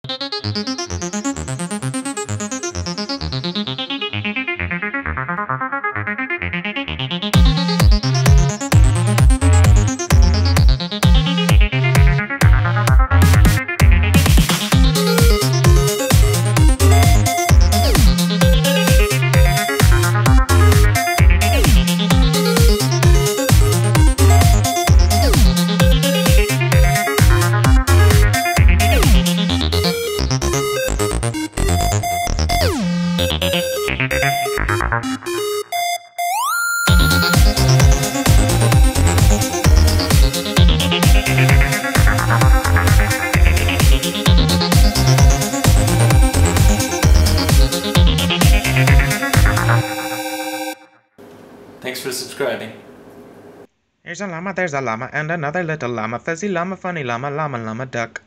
Thanks for subscribing. Here's a llama, there's a llama, and another little llama. Fuzzy llama, funny llama, llama, llama, duck.